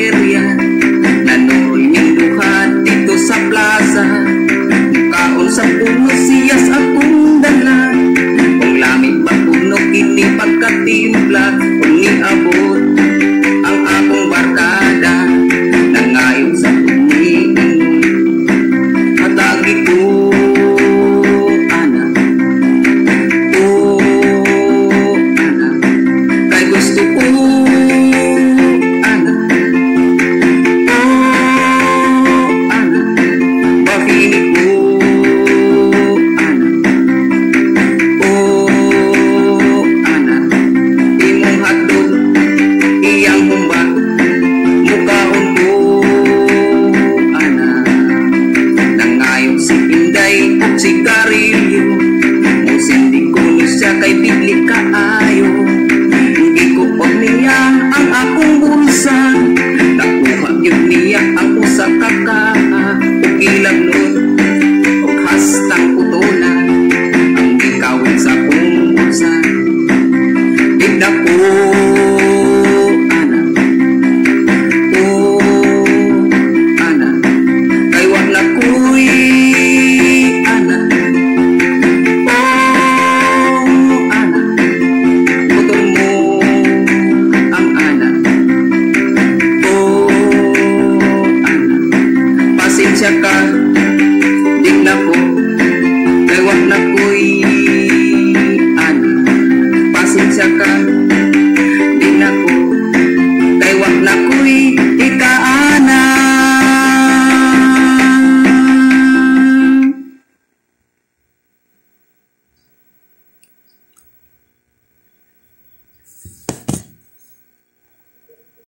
karinderya. Nanurol niyang duha dito sa plaza. Mukaon sa puno siyas akong dala. Kung lamig pa puno kini pagkatimpla. Kung niabot ang akong barkada, nangayon sa puniin. Hatagi ko ana, oh ana, kay gusto ko ana, oh ana, bahini ko ana, oh ana, imong hatod iyang humba, mukaon ko ana, nangayon si Inday at si Carillo, musindi ko ni siya kay bigli kaayo.